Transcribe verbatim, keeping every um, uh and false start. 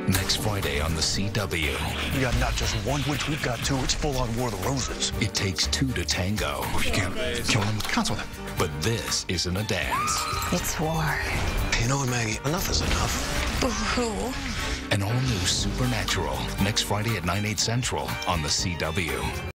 Next Friday on the C W. We got not just one witch, we've got two. It's full-on War of the Roses. It takes two to tango. You can't kill them, cancel them. But this isn't a dance. It's war. You know what, Maggie? Enough is enough. Boo-hoo. An all-new Supernatural. Next Friday at nine, eight central on the C W.